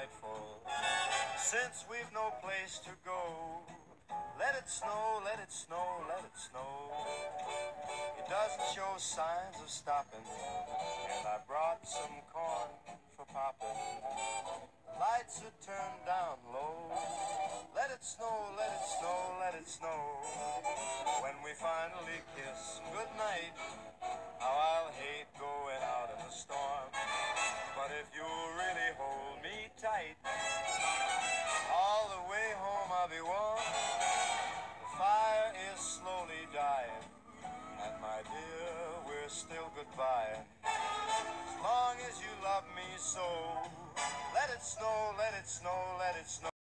delightful. Since we've no place to go, let it snow, let it snow, let it snow. It doesn't show signs of stopping, and I brought some corn for popping. Lights are turned down low. Let it snow, let it snow, let it snow. When we finally kiss goodnight, how I'll hate going out in the storm. But if you'll really hold me tight, all the way home I'll be warm. The fire is slowly dying, and my dear, we're still goodbye. As long as you love me so, let it snow, let it snow, let it snow.